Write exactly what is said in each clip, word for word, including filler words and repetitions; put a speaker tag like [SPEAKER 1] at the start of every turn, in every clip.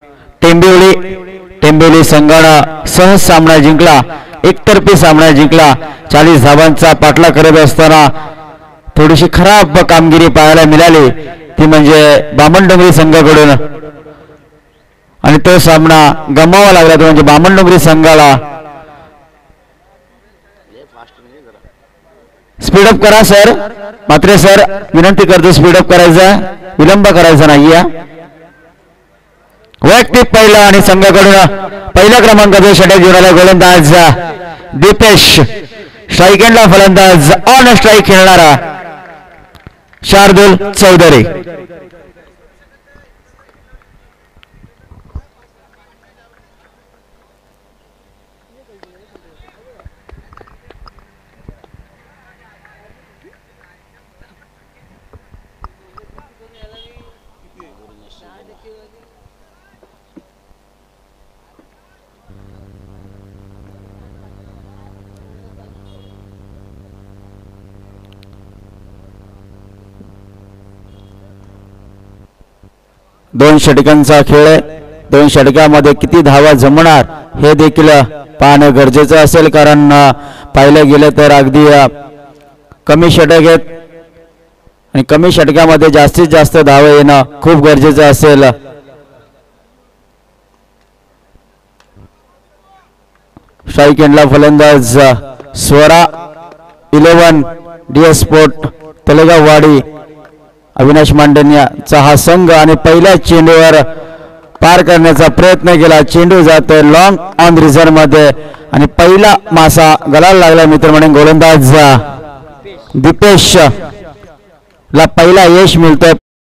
[SPEAKER 1] टेंबिवली टेंबिवली संघानं सहज सामना जिंकला, एकतर्फी सामना जिंकला। चाळीस धावांचा पाठलाग करत असताना थोडीशी खराब कामगिरी पाहायला मिळाली, ती म्हणजे बामणडोंगरी संघाकडून, आणि तो सामना गमवावा लागला, तो म्हणजे बामणडोंगरी संघाला। स्पीडअप करा सर, मात्र सर विनंती करतो स्पीडअप करायचा, विलंब करायचा नाहीये। वैयक्तिक पहिला आणि संघाकडून पहिल्या क्रमांकाचा षटक घेऊन आला गोलंदाज दीपेश। स्ट्राईक एंडला फलंदाज ऑन स्ट्राईक खेळणारा शार्दुल चौधरी। दोन षटकांचा खेळ आहे, दोन षटकामध्ये किती धावा जमणार हे देखील पाहणं गरजेचं असेल, कारण पाहिलं गेलं तर अगदी कमी षटक आहेत आणि कमी षटकामध्ये जास्तीत जास्त धावा येणं खूप गरजेचं असेल। स्ट्राईक एंडला फलंदाज Swara eleven D S sport Talegaonwadi Avinash मांडण्याचा हा संघ, आणि पहिल्या चेंडूवर पार करण्याचा प्रयत्न केला, चेंडू जातोय लॉंग ऑन रिझर्व मध्ये आणि पहिला मासा गळाला लागला मित्र म्हणून गोलंदाज दीपेश ला पहिला यश मिळतोय।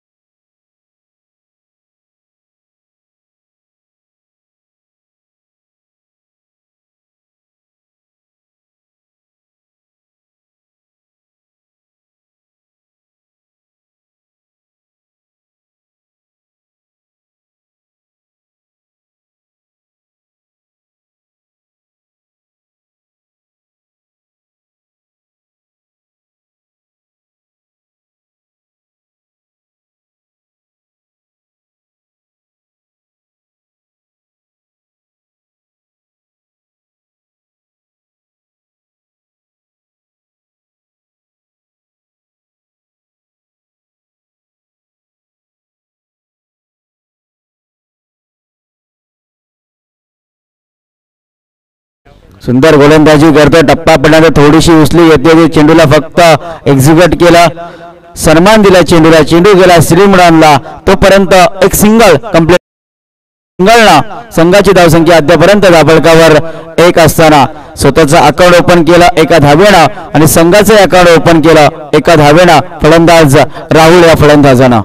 [SPEAKER 1] सुंदर गोलंदाजी करतो, टप्पा पडल्यानंतर थोडीशी उचली येते, चेंडूला फक्त एक्झिक्यूट केला, सन्मान दिला चेंडूला, चेंडू गेला श्रीमडानला, तोपर्यंत एक सिंगल कंप्लीट, सिंगलना संघाची धावसंख्या अद्यापर्यंत दाबळकावर एक असताना स्वतःचा अकाउंट ओपन केला एका धावेनं आणि संघाचे अकाउंट ओपन केलं एका धावेनं फलंदाज राहुल या फलंदाजानं।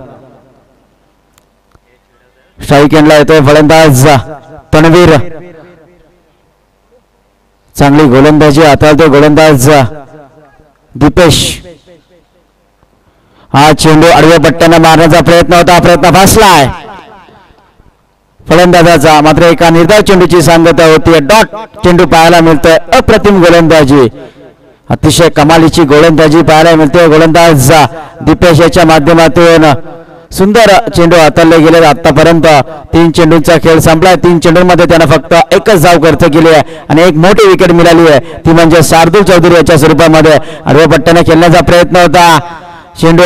[SPEAKER 1] स्ट्राईक एंडला येतोय फलंदाज तणवीर, चांगली गोलंदाजी हाताळतो गोलंदाज दीपेश। हा चेंडू आडव्या पट्ट्याने मारण्याचा प्रयत्न होता, प्रयत्न फासलाय फलंदाजाचा, मात्र एका निर्धाव चेंडूची सांगता होती, डॉट चेंडू पाहायला मिळतोय। अप्रतिम गोलंदाजी, अतिशय कमालीची गोलंदाजी पाहायला मिळते गोलंदाज दीपेश याच्या माध्यमातून। सुंदर चेंडू हाताळले गेले, आतापर्यंत तीन चेंडूंचा खेळ संपलाय, तीन चेंडूंमध्ये त्यानं फक्त एकच धाव खर्च केली आहे आणि एक मोठी विकेट मिळाली आहे, ती म्हणजे शार्दुल चौधरी याच्या स्वरूपामध्ये। आडव्या पट्ट्याने खेळण्याचा प्रयत्न होता, चेंडू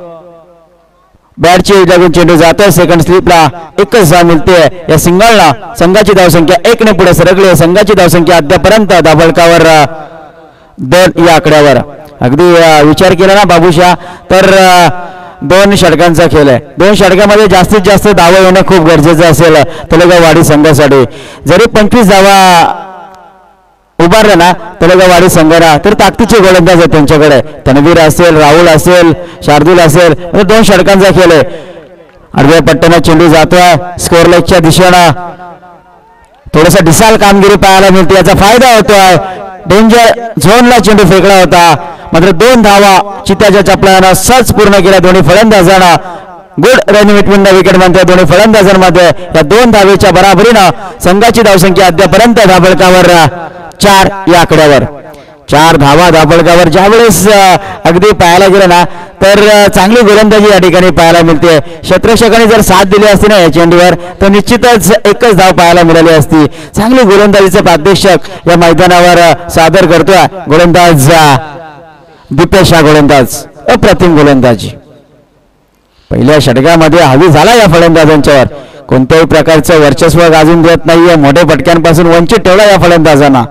[SPEAKER 1] बॅटची लागून चेंडू जातोय सेकंड स्लिपला, एकच धाव मिळते या सिंगलला। संघाची धावसंख्या एक ने पुढे सरकली आहे, संघाची धावसंख्या अद्यापर्यंत दाबळकावर दोन या आकड्यावर। अगदी विचार केला ना बाबूशा तर दोन षटकांचा खेळ आहे, दोन षटकामध्ये जास्तीत जास्त धावा येणं खूप गरजेचं असेल तळेगाववाडी संघासाठी। जरी पंचवीस धावा उभारल्या ना तळेगाववाडी संघाला तर ताकदीचे गोलंदाज आहेत त्यांच्याकडे, तणवीर असेल, राहुल असेल, शार्दुल असेल, म्हणजे दोन षटकांचा खेळ आहे। आडव्या पट्ट्याने चेंडू जातोय स्कोर लेगच्या दिशेनं, थोडासा डिसाल कामगिरी पाहायला मिळते, याचा फायदा होतोय। डेंजर झोनला चेंडू फेकला होता, मात्र दोन धावा चित्याच्या चपलानं सहज पूर्ण केल्या दोन्ही फलंदाजांना। Good run between the wicket म्हणते दोन्ही फलंदाजांमध्ये, या दोन धावेच्या बराबरीनं संघाची धावसंख्या अद्यापर्यंत दाबळकावर चार या आकड्यावर। चार धावा दाबळकावर ज्यावेळेस अगदी पाहायला गेलं ना तर चांगली गोलंदाजी या ठिकाणी पाहायला मिळते. क्षेत्ररक्षकाने जर साथ दिली असती ना या चेंडूवर तर निश्चितच एकच धाव पाहायला मिळाली असती. चांगली गोलंदाजीचे प्रात्यक्षिक या मैदानावर सादर करतोय गोलंदाज दीपेश. हा गोलंदाज अप्रतिम गोलंदाजी पहिल्या षटकामध्ये हवी झाला या फलंदाजांच्यावर. कोणत्याही प्रकारचं वर्चस्व गाजून देत नाहीये. मोठ्या फटक्यांपासून वंचित ठेवला या फलंदाजांना.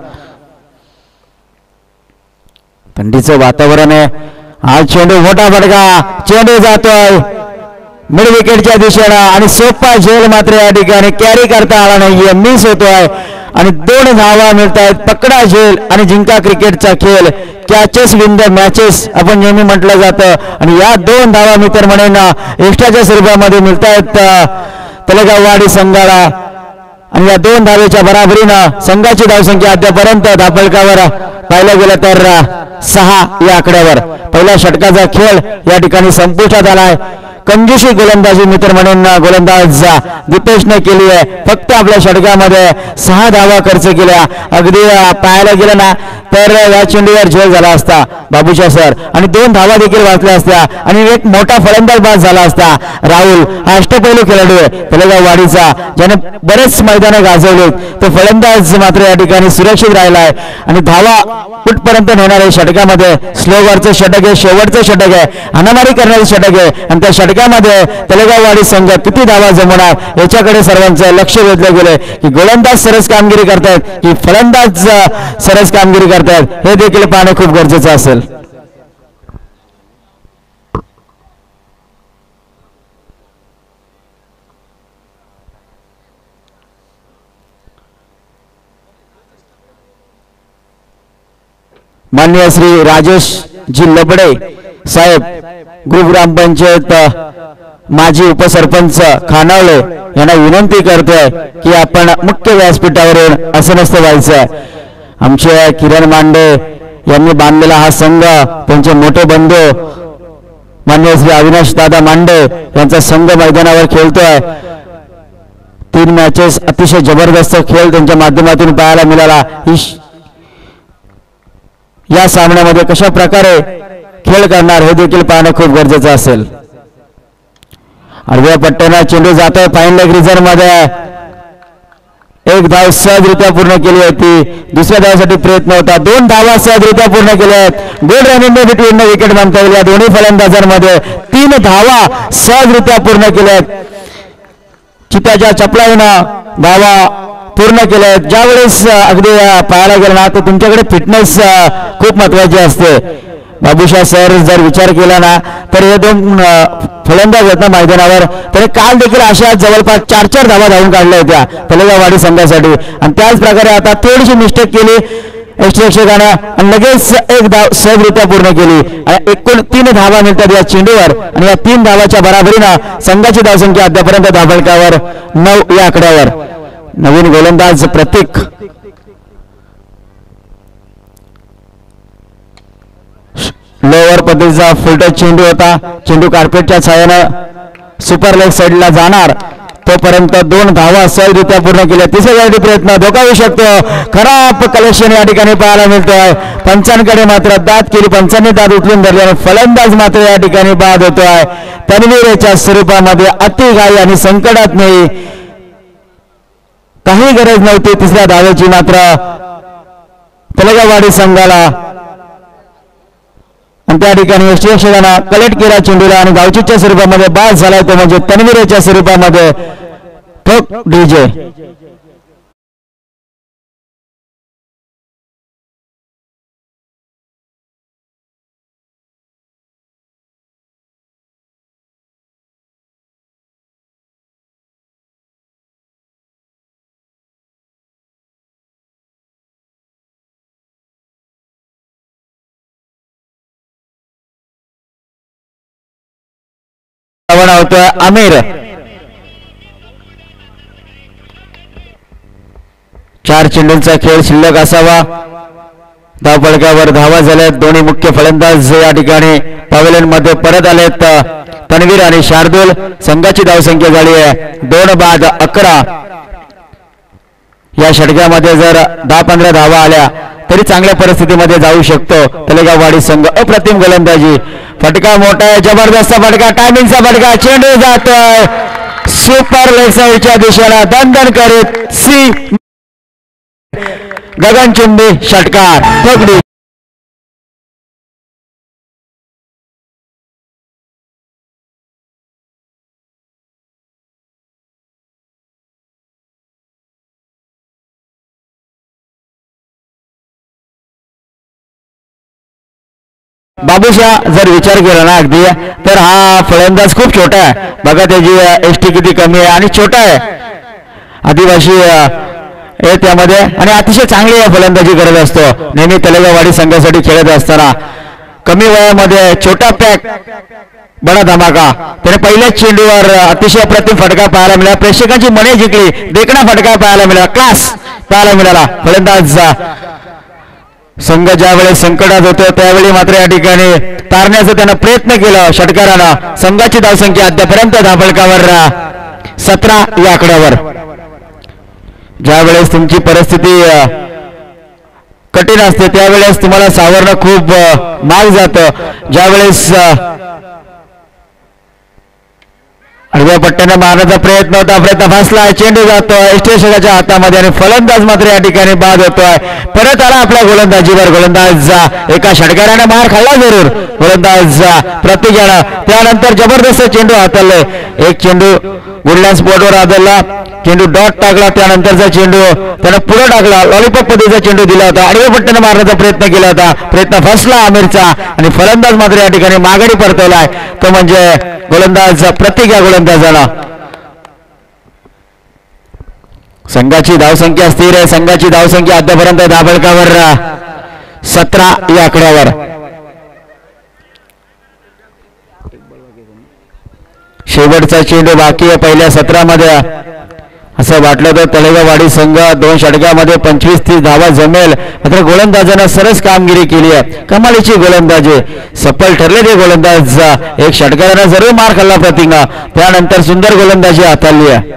[SPEAKER 1] थंडीचं वातावरण आहे. हा चेंडू मोठा फटका. चेंडू जातोय मिड विकेटच्या दिशेला आणि सोपा झेल मात्र या ठिकाणी कॅरी करता आला नाहीये. मिस होतोय आणि दोन धावा मिळत आहेत. पकडा झेल आणि जिंका क्रिकेटचा खेळ. कॅचेस विन द मॅचेस आपण नेहमी म्हटलं जातं आणि या दोन धावा मी तर म्हणेन एक्स्ट्राच्या स्वरूपामध्ये मिळत आहेत तळेगाववाडी संघाला. आणि या दोन धावेच्या बराबरीनं संघाची धावसंख्या अद्यापर्यंत धापळकावर पाहिलं गेलं तर सहा या आकड्यावर. पहिल्या षटकाचा खेळ या ठिकाणी संपुष्टात आलाय. कंजूशी गोलंदाजी मित्र म्हणून गोलंदाज दीपेशने केली आहे. फक्त आपल्या षटकामध्ये सहा धावा खर्च केल्या. अगदी पाहायला गेलं ना तर या चेंडूवर झेल झाला असता बाबूशा सर आणि दोन धावा देखील वाचल्या असत्या आणि एक मोठा फलंदाज बाद झाला असता. राहुल हा अष्टपैलू खेळाडू आहे तळेगाव वाडीचा ज्याने बरेच मैदानं गाजवले. तो फलंदाज मात्र या ठिकाणी सुरक्षित राहिलाय आणि धावा कुठपर्यंत नेणारे षटकामध्ये स्लोवरचं षटक आहे. शेवटचं षटक आहे. हाणामारी करणारे षटक आहे आणि त्या षटकामध्ये तळेगाववाडी संघ किती धावा जमवणार याच्याकडे सर्वांचं लक्ष वेधलं गेलंय की गोलंदाज सरस कामगिरी करतायत की फलंदाज सरस कामगिरी करतायत हे देखील पाहणं खूप गरजेचं असेल. माननीय श्री राजेश जी लबडे साहेब ग्रुप ग्रामपंचायत माजी उपसरपंच खानावळे यांना विनंती करतोय की आपण मुख्य व्यासपीठावरून असं नसतं व्हायचं. आमचे किरण मांडे यांनी बांधलेला हा संघ त्यांचे मोठे बंधू माननीय श्री अविनाश दादा मांडे यांचा संघ मैदानावर खेळतोय. तीन मॅचेस अतिशय जबरदस्त खेळ त्यांच्या माध्यमातून पाहायला मिळाला. या सामन्यामध्ये कशा प्रकारे खेळ करणार हे देखील पाहणं खूप गरजेचं असेल. आडव्या पट्ट्याला चेंडू जातोय फाईन लेग रिझर्व्ह मध्ये. एक धाव सहजरित्या पूर्ण केली होती. दुसऱ्या धावासाठी प्रयत्न होता. दोन धावा सहजरित्या पूर्ण केल्या आहेत. Good running between the wicket म्हणता येईल या दोन्ही फलंदाजांमध्ये. तीन धावा सहजरित्या पूर्ण केल्या आहेत. चित्याच्या चपलाईनं धावा पूर्ण केल्या आहेत. ज्यावेळेस अगदी पाहायला गेला ना तर तुमच्याकडे फिटनेस खूप महत्वाची असते. बाबूशा सर जर विचार केला ना तर हे दोन फलंदाज आहेत ना मैदानावर तर काल देखील अशा जवळपास चार चार धावा धावून काढल्या होत्या तळेगाववाडी संघासाठी आणि त्याच प्रकारे आता थोडीशी मिस्टेक केली यष्टीरक्षकाने आणि लगेच एक धाव सहजरित्या पूर्ण केली. एकूण तीन धावा मिळतात या चेंडूवर आणि या तीन धावाच्या बराबरीनं संघाची धावसंख्या अद्यापर्यंत धाबळकावर नऊ या आकड्यावर. नवीन गोलंदाज प्रतीक लोअर पद्धतीचा फुलटच चेंडू होता. चेंडू कार्पेटच्या छायानं सुपर लेग साईडला जाणार तोपर्यंत दोन धावा सहजरित्या पूर्ण केल्या. तिसऱ्या प्रयत्न धोका होऊ शकतो. खराब कलेक्शन या ठिकाणी पाहायला मिळतोय. पंचांकडे मात्र दाद केली. पंचांनी दाद उचलून धरल्याने फलंदाज मात्र या ठिकाणी बाद होतोय. तन्वीरच्या स्वरूपामध्ये अतिघाई आणि संकटात नाही काही गरज नव्हती तिसऱ्या धावेची मात्र तळेगाववाडी संघाला आणि त्या ठिकाणी यष्टीरक्षकांना कलेक्ट केला चेंडूला आणि गावचीच्या स्वरूपामध्ये बाद झाला तो म्हणजे तन्वीरच्या स्वरूपामध्ये ठोक डीजे. होतोय आमिर. चार चेंडूंचा खेळ शिल्लक असावा. धावफलकावर धावा झाल्यात. दोन्ही मुख्य फलंदाज या ठिकाणी पॅव्हेलियन मध्ये परत आलेत. तन्वीर आणि शार्दूल. संघाची धावसंख्या झाली आहे दोन बाद अकरा. या षटकामध्ये जर दहा पंधरा धावा आल्या तरी चांगल्या परिस्थितीमध्ये जाऊ शकतो तळेगाववाडी संघ. अप्रतिम गोलंदाजी फटका मोठा आहे, जबरदस्त फटका, टायमिंगचा फटका, चेंडू जातोय सुपर लेग साईडच्या दिशेला दणदण करीत सी गगनचुंबी षटकार पकडी. बाबूशा जर विचार केला ना अगदी तर हा फलंदाज खूप छोटा आहे बघा, त्याची एसटी किती कमी आहे आणि छोटा आहे, आदिवासी आहे त्यामध्ये आणि अतिशय चांगली फलंदाजी करत असतो नेहमी तलेगाववाडी संघासाठी खेळत असताना. कमी वयामध्ये छोटा पॅक बडा धमाका, त्याने पहिल्याच चेंडूवर अतिशय अप्रतिम फटका पाहायला मिळाला, प्रेक्षकांची मने जिंकली, देखणा फटका पाहायला मिळाला, क्लास पाहायला मिळाला. फलंदाज संघ ज्या वेळेस संकटात होतो त्यावेळी मात्र या ठिकाणी तारण्याचा त्यानं प्रयत्न केला षटकारानं. संघाची धावसंख्या अद्यापर्यंत धाबळकावर सतरा या आकड्यावर. ज्या वेळेस तुमची परिस्थिती कठीण असते त्यावेळेस तुम्हाला सावरणं खूप महाग जातं. ज्या वेळेस आडव्या पट्ट्याने मारण्याचा प्रयत्न होता, प्रयत्न फसला, चेंडू जातोय एस्टेशनच्या हातामध्ये आणि फलंदाज मात्र या ठिकाणी बाद होतोय. परत आला आपल्या गोलंदाजीवर, गोलंदाज एका षटकाराने मार खाल्ला जरूर, गोलंदाज प्रतिक्रिया, त्यानंतर जबरदस्त चेंडू हाताळले, एक चेंडू गुडलँड स्पॉटवर आदळला, चेंडू डॉट टाकला, त्यानंतरचा चेंडू त्यानं पुढे टाकला, लॉलीपॉप पद्धतीचा चेंडू दिला होता, आडव्या पट्ट्याने मारण्याचा प्रयत्न केला होता, प्रयत्न फसला आमिरचा आणि फलंदाज मात्र या ठिकाणी माघारी परतवलाय, तो म्हणजे गोलंदाज प्रतिक्रिया गोलंदाजाला. संघाची धावसंख्या स्थिर आहे, संघाची धावसंख्या अद्यापर्यंत दाभळकावर सतरा या आकड्यावर. शेवटचा चेंडू बाकी आहे पहिल्या सत्रामध्ये, असं वाटलं तर तळेगाववाडी संघ दोन षटकामध्ये पंचवीस तीस धावा जमेल, मात्र गोलंदाजानं सरस कामगिरी केली आहे, कमालीची गोलंदाजी, सफल ठरले ते गोलंदाज. एक षटकारानं जरूर मार खाल्ला प्रतिंगा, त्यानंतर सुंदर गोलंदाजी हाताळली आहे.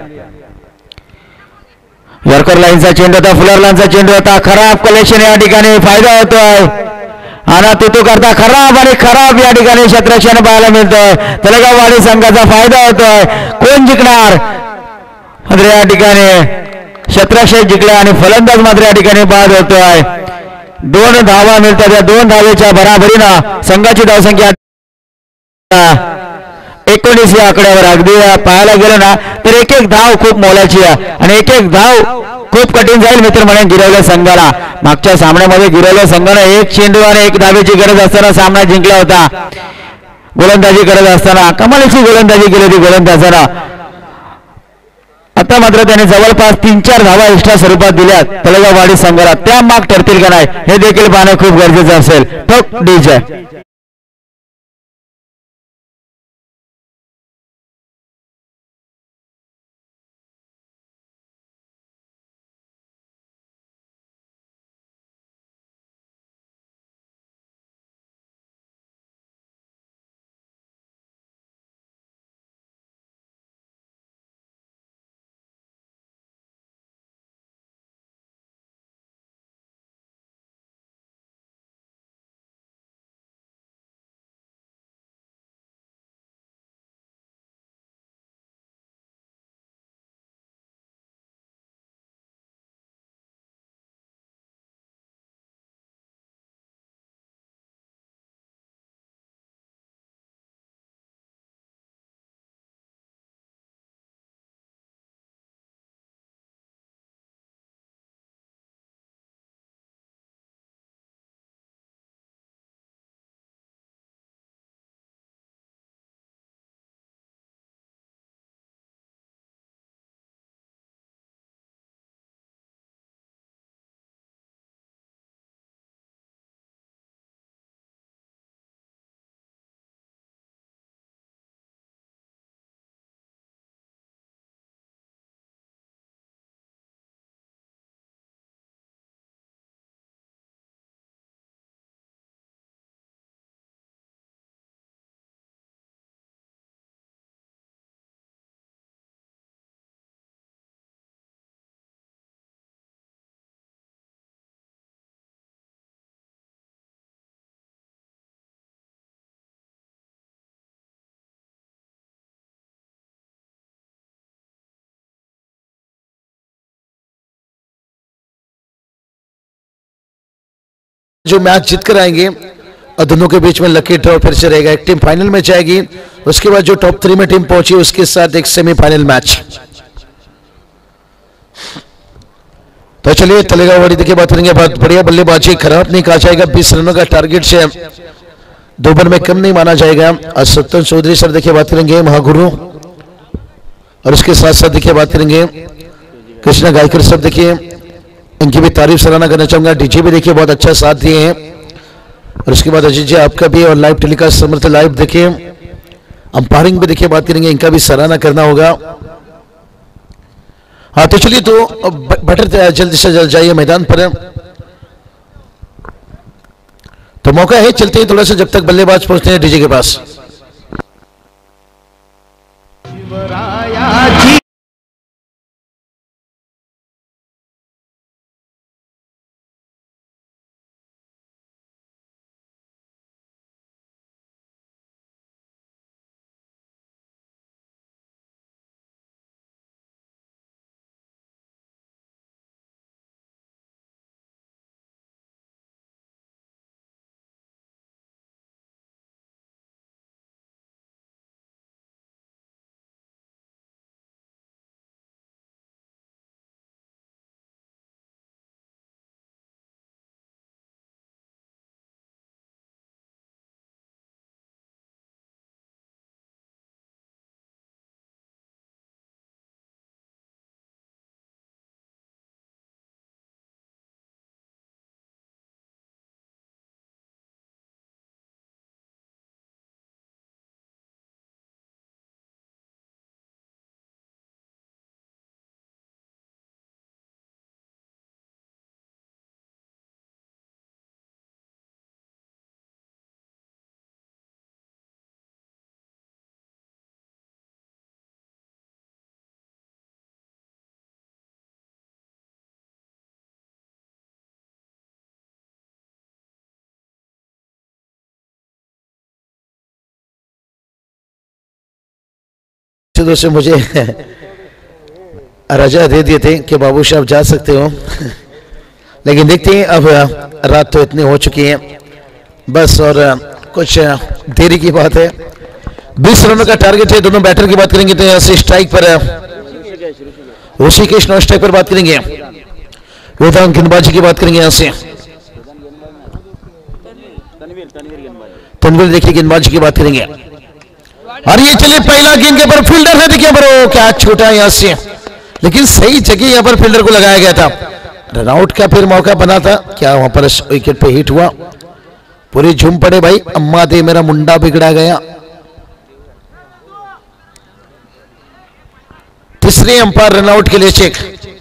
[SPEAKER 1] यॉर्कर लाईनचा चेंडू होता, फुलर लाईनचा चेंडू होता, खराब कलेक्शन या ठिकाणी फायदा होतोय, आणि तुतू करता खराब आणि खराब या ठिकाणी क्षेत्ररक्षण पाहायला मिळतोय, तळेगाववाडी संघाचा फायदा होतोय. कोण जिंकणार मात्र या ठिकाणी क्षेत्ररक्षक जिंकले आणि फलंदाज मात्र या ठिकाणी बाद होतोय. दोन धावा मिळतात, या दोन धावेच्या बराबरीनं संघाची धावसंख्या एकोणीस या आकड्यावर. अगदी पाहायला गेलं ना तर एक एक धाव खूप मोलाची आहे आणि एक एक धाव खूप कठीण जाईल मित्र म्हणून गिरवल्या संघाला. मागच्या सामन्यामध्ये गिरवल्या संघाने एक चेंडू आणि एक धावेची गरज असताना सामना जिंकला होता, गोलंदाजी करत असताना कमालीची गोलंदाजी केली होती गोलंदाजानं. आता मात्र त्याने जवळपास तीन चार धावा एक्स्ट्रा स्वरूपात दिल्यात तळेगाववाडी संघाला, त्या माग ठरतील का नाही हे देखील पाहणं खूप गरजेचं असेल. टॉप डीजे
[SPEAKER 2] जो मैच जीत कर आएंगे और दोनों के बीच में लकी ड्रॉ फिर से रहेगा। एक टीम फाइनल में जाएगी, उसके बाद जो टॉप थ्री में टीम पहुंची उसके साथ एक सेमीफाइनल मैच। तो चलिए तलेगावाड़ी देखिए बात करेंगे। बहुत बढ़िया बल्लेबाजी, खराब नहीं कहा जाएगा। बीस रनों का टारगेट से दो ओवर में कम नहीं माना जाएगा। और सत्तन चौधरी सर देखिए बात करेंगे, महागुरु। और उसके साथ साथ देखिए बात करेंगे कृष्णा गायकर सब, देखिए इनकी भी तारीफ सराहना करना चाहूंगा। डीजे भी देखिए बहुत अच्छा साथ दिए हैं। और उसके बाद अजीत जी आपका भी, और लाइव टेलीकास्ट समर्थ लाइव देखिए। अंपायरिंग भी देखिए बात करेंगे, इनका भी सराहना करना होगा। हाँ तो चलिए, तो बैटर जल्दी से जल्द जाइए मैदान पर। तो मौका है, चलते हैं थोड़ा सा जब तक बल्लेबाज पहुंचते हैं डीजे के पास। दोस्तों मुझे रजा दे दिए थे कि बाबू साहब जा सकते हो, लेकिन देखते हैं अब रात तो इतनी हो चुकी है बस, और कुछ देरी की बात है। बीस रनों का टारगेट है। दोनों बैटर की बात करेंगे तो यहाँ से स्ट्राइक पर ऋषिकेश नौ स्ट्राइक पर बात करेंगे। वेदांत गेंदबाजी की बात करेंगे यहाँ से। तनवीर देखिए गेंदबाजी की बात करेंगे। और ये चलिए पहला गेंद के पर फील्डर है, देखिए पर वो क्या छूटा यहाँ से, लेकिन सही जगह यहाँ पर फील्डर को लगाया गया था। रन आउट का फिर मौका बना था, क्या वहां पर विकेट पे हिट हुआ। पूरे झूम पड़े भाई, अम्मा दे मेरा मुंडा बिगड़ा गया। तीसरे अंपायर रन आउट के लिए चेक।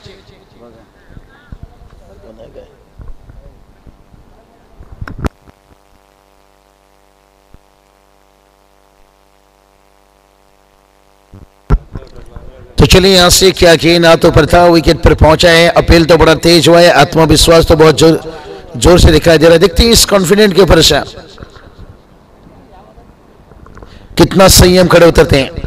[SPEAKER 2] तो चलिए यहां से क्या किए ना तो पर था, विकेट पर पहुंचा है। अपील तो बड़ा तेज हुआ है, आत्मविश्वास तो बहुत जोर जोर से दिखाई दे रहा है। देखते हैं इस कॉन्फिडेंट के ऊपर से कितना संयम खड़े उतरते हैं।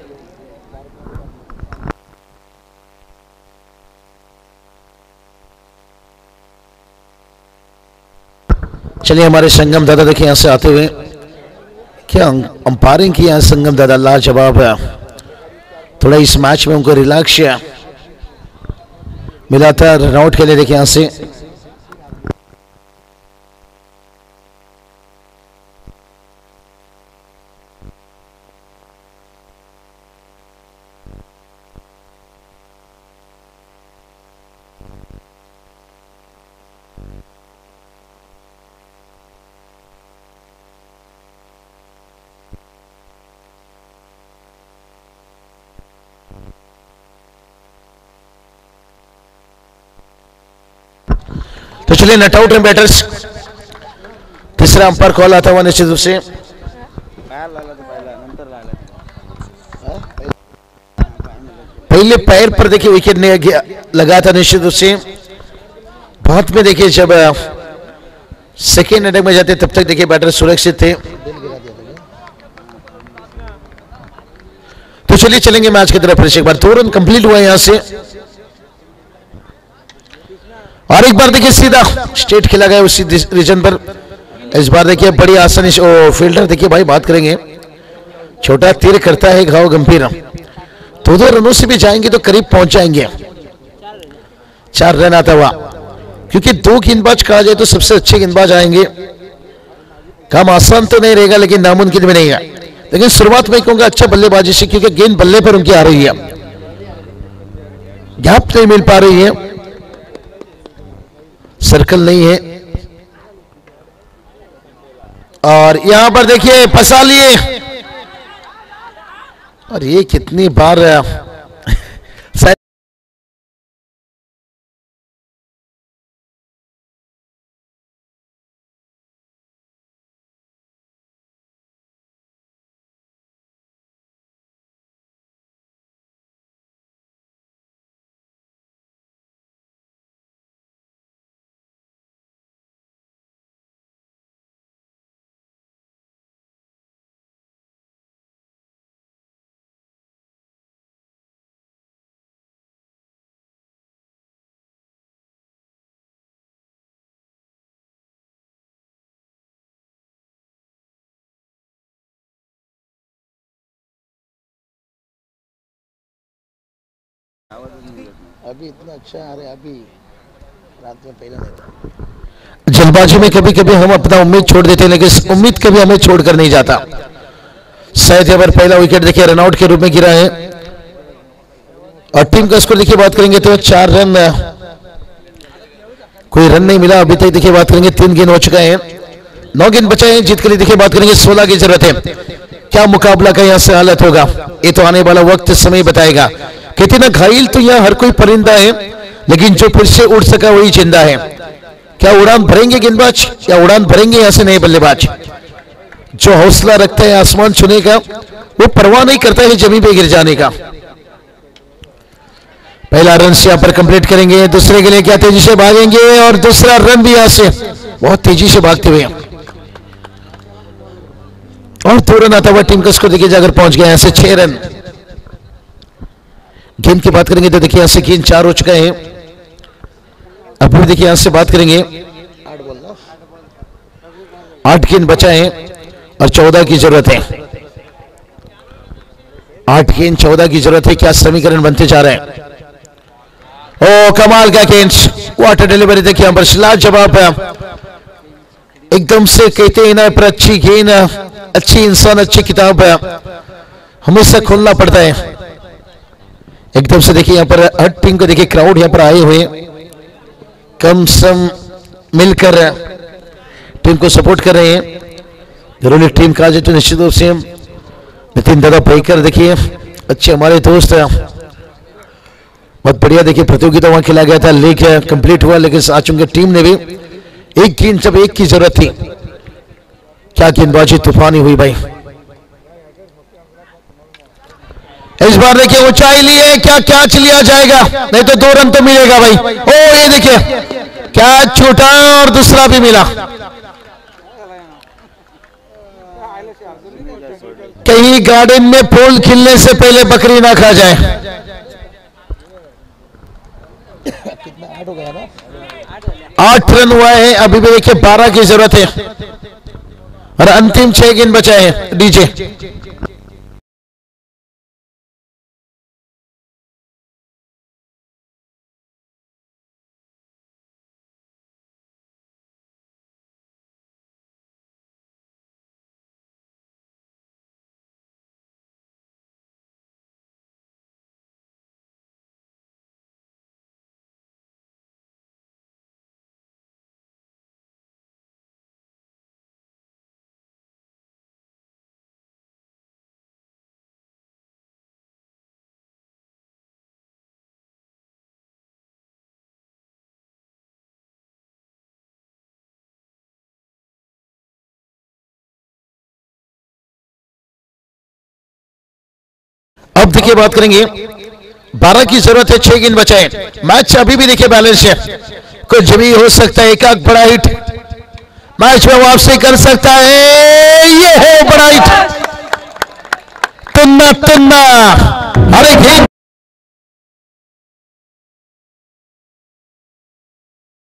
[SPEAKER 2] चलिए हमारे संगम दादा देखिए यहां से आते हुए, क्या अंपायरिंग की यहां संगम दादा लाजवाब है। थोड़ा इस मैच में उनको रिलैक्स मिला था। रन आउट के लिए देखिए यहां से तो चलिए नट आउट में बैटर्स। तीसरा अंपायर कॉल आता हुआ निश्चित रूप से। पहले पैर पर देखिए विकेट ने लगा था निश्चित रूप से। बहुत में देखिए जब सेकेंड अटैक में जाते तब तक देखिए बैटर सुरक्षित थे। तो चलिए चलेंगे मैच की तरफ फिर से एक बार। दो रन कंप्लीट हुआ यहां से। और एक बार देखिए सीधा स्ट्रेट खेला गया उसी रीजन पर। इस बार देखिए बड़ी आसानी से ओ फील्डर देखिए भाई बात करेंगे, छोटा तीर करता है घाव गंभीर। दो दो रनों से भी जाएंगे तो करीब पहुंच जाएंगे। चार रन आता हुआ, क्योंकि दो गेंदबाज कहा जाए तो सबसे अच्छे गेंदबाज आएंगे। काम आसान तो नहीं रहेगा लेकिन नामुमकिन भी नहीं है। लेकिन शुरुआत में कहूंगा अच्छा बल्लेबाजी से, क्योंकि गेंद बल्ले पर उनकी आ रही है, गैप नहीं मिल पा रही है, सर्कल नहीं है। और यहां पर देखिए फंसा लिए। और ये कितनी बार अभी इतना अच्छा आ रहा है, अभी रात में पहला नहीं था। जल्दबाजी में कभी कभी हम अपना उम्मीद छोड़ देते हैं, लेकिन उम्मीद कभी हमें छोड़कर नहीं जाता। शायद यहाँ पर पहला विकेट देखिए रनआउट के रूप में गिरा है। और टीम का स्कोर देखिए बात करेंगे तो चार रन, कोई रन नहीं मिला अभी तक। देखिए बात करेंगे तीन गेंद हो चुका है, नौ गेंद बचा है जीत के लिए। देखिए बात करेंगे सोलह की जरूरत है। क्या मुकाबला का यहाँ से हालत होगा, ये तो आने वाला वक्त समय बताएगा। कहते ना घायल तो यहाँ हर कोई परिंदा है, लेकिन जो फिर से उड़ सका वही जिंदा है। क्या उड़ान भरेंगे गेंदबाज या उड़ान भरेंगे यहाँ से नए बल्लेबाज? जो हौसला रखता है आसमान छूने का, वो परवाह नहीं करता है जमीन पे गिर जाने का। पहला रन से यहाँ पर कंप्लीट करेंगे, दूसरे के लिए क्या तेजी से भागेंगे, और दूसरा रन भी यहाँ से बहुत तेजी से भागते हुए। और दो रन आता हुआ टीम का स्कोर देखिए जाकर पहुंच गया यहाँ से छह रन। गेंद की बात करेंगे तो देखिए यहां से गेंद चार हो चुका है। अब भी देखिए यहां से बात करेंगे, आठ गेंद बचा है और चौदह की जरूरत है। आठ गेंद चौदह की जरूरत है। क्या समीकरण बनते जा रहे हैं? ओ कमाल का गेंद, वाटर डिलीवरी देखिए यहां पर लाजवाब, एकदम से कहते हैं ना पर अच्छी गेंद, अच्छी इंसान, अच्छी किताब हमेशा खोलना पड़ता है। एकदम से देखिए यहाँ पर हर टीम को देखिए क्राउड यहाँ पर आए हुए, कम सम मिलकर टीम को सपोर्ट कर रहे हैं। जरूरी टीम का जो तो निश्चित रूप से नितिन दादा पैकर देखिए अच्छे हमारे दोस्त हैं, बहुत बढ़िया देखिए प्रतियोगिता वहां खेला गया था, लीग कंप्लीट हुआ, लेकिन आज उनकी टीम ने भी एक गेंद जब एक की जरूरत थी, क्या गेंदबाजी तूफानी हुई भाई। इस बार देखिए ऊंचाई लिए, क्या कैच लिया जाएगा, नहीं तो दो रन तो मिलेगा भाई। ओ ये देखिए कैच छूटा और दूसरा भी मिला। कहीं गार्डन में फूल खिलने से पहले बकरी ना खा जाए। कितना आठ हो गया ना? आठ रन हुआ है, अभी भी देखिए बारह की जरूरत है और अंतिम छह गेंद बचा है। डीजे अब देखिए बात करेंगे, बारह की जरूरत है, छह गेंद बचाए, मैच अभी भी देखिए बैलेंस है, कुछ भी हो सकता है। एक आग बड़ा हिट मैच में वापसी कर सकता है, ये है बड़ा हिट, तुन्ना तुन्ना। अरे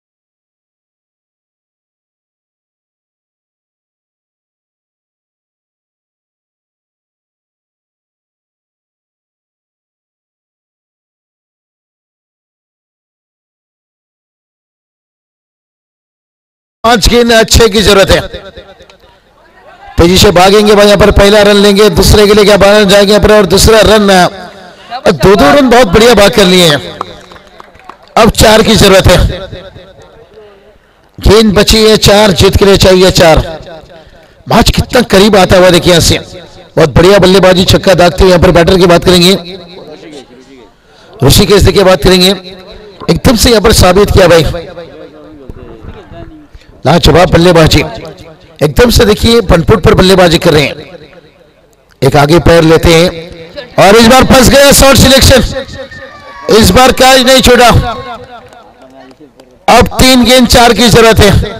[SPEAKER 2] पांच गेंद अच्छे की जरूरत है, तेजी से भागेंगे भाई यहाँ पर, पहला रन लेंगे, दूसरे के लिए क्या बाहर जाएंगे यहाँ पर, और दूसरा रन, दो दो रन बहुत बढ़िया बात कर लिए हैं। अब चार की जरूरत है, गेंद बची है चार, जीत के लिए चाहिए चार। मैच कितना करीब आता हुआ देखिए, यहाँ से बहुत बढ़िया बल्लेबाजी, छक्का दागते हुए यहाँ पर बैटर की बात करेंगे ऋषिकेश देखिए, बात करेंगे एकदम से यहाँ पर साबित किया भाई, लाजवाब बल्लेबाजी, एकदम से देखिए पनपुट पर बल्लेबाजी कर रहे हैं। एक आगे पैर लेते हैं और इस बार फंस गया, शॉर्ट सिलेक्शन, इस बार कैच नहीं छोड़ा। अब तीन गेंद चार की जरूरत है।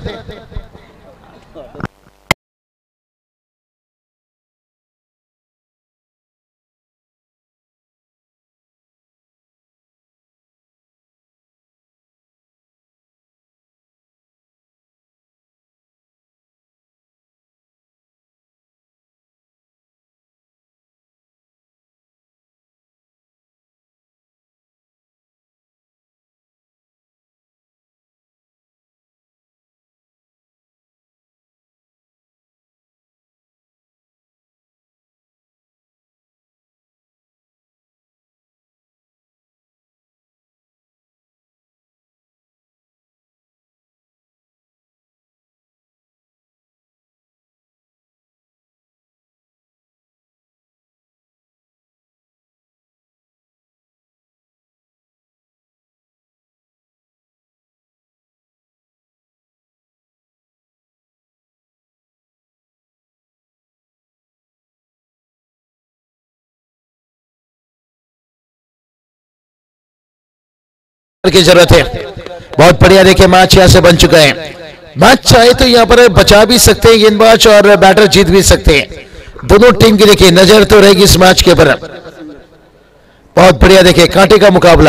[SPEAKER 2] की जरूरत है, बहुत बढ़िया देखिए मैच यहां से बन चुका है। मैच चाहे तो यहां पर बचा भी सकते हैं गेंदबाज और बैटर जीत भी सकते हैं, दोनों टीम की देखिए नजर तो रहेगी इस मैच के ऊपर। बहुत बढ़िया देखिए कांटे का मुकाबला,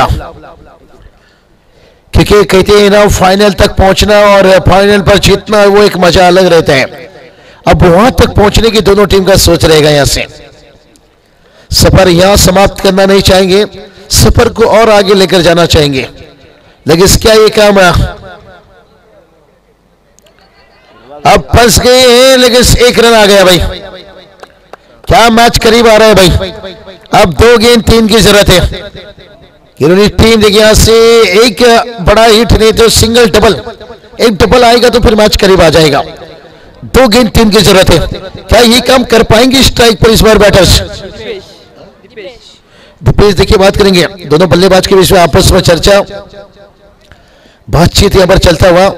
[SPEAKER 2] क्योंकि कहते हैं ना फाइनल तक पहुंचना और फाइनल पर जीतना वो एक मजा अलग रहता है। अब वहां तक पहुंचने की दोनों टीम का सोच रहेगा, यहां से सफर यहां समाप्त करना नहीं चाहेंगे, सफर को और आगे लेकर जाना चाहेंगे। लेकिन क्या ये काम अब फंस गए हैं, लेकिन एक रन आ गया भाई, क्या मैच करीब आ रहा है भाई। अब दो गेंद तीन की जरूरत है, टीम देखिए यहां से एक बड़ा हिट नहीं तो सिंगल डबल, एक डबल आएगा तो फिर मैच करीब आ जाएगा। दो गेंद तीन की जरूरत है, क्या ये काम कर पाएंगे स्ट्राइक पर इस बार बैटर्स। दीपेश देखिए बात करेंगे, दोनों बल्लेबाज के बीच में आपस में चर्चा बातचीत यहां पर चलता हुआ।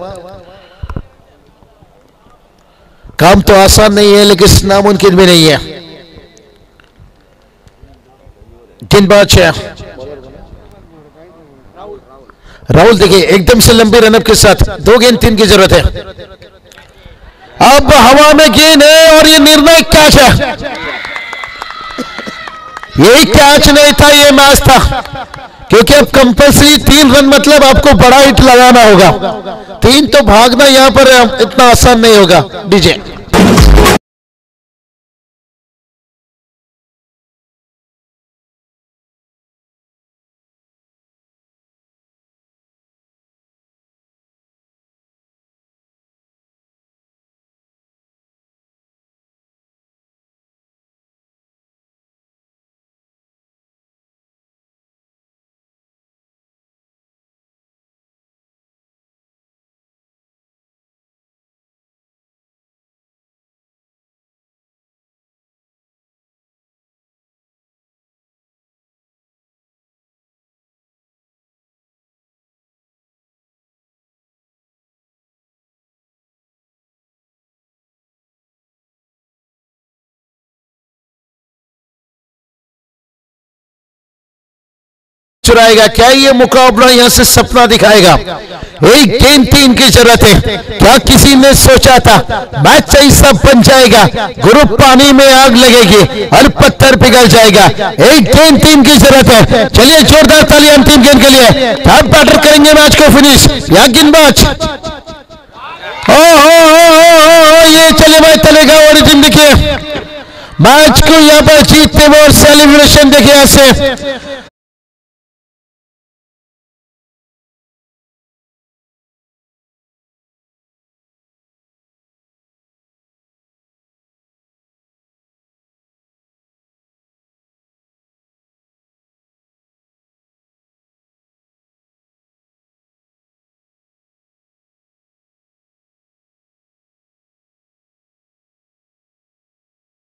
[SPEAKER 2] काम तो आसान नहीं है लेकिन नामुमकिन भी नहीं है। गेंदबाज राहुल देखिए एकदम से लंबी रनअप के साथ, दो गेंद तीन की जरूरत है। अब हवा में गेंद है और ये निर्णायक कैच है, यही कैच नहीं था ये मैच था, क्योंकि अब कंपल्सरी तीन रन मतलब आपको बड़ा हिट लगाना होगा, तीन तो भागना यहां पर इतना आसान नहीं होगा। डीजे चुराएगा, क्या ये मुकाबला यहां से सपना दिखाएगा। एक गेंद तीन की जरूरत है, क्या किसी ने सोचा था मैच ऐसा बन जाएगा, ग्रुप पानी में आग लगेगी और पत्थर पिघल जाएगा। एक गेंद तीन की जरूरत है, चलिए जोरदार ताली अंतिम गेंद के लिए। आप बैटर करेंगे मैच को फिनिश या गेंदबाज। ओ हो हो ये चले भाई तलेगा और टीम देखिए मैच को यहां पर जीतते हुए और सेलिब्रेशन देखिए ऐसे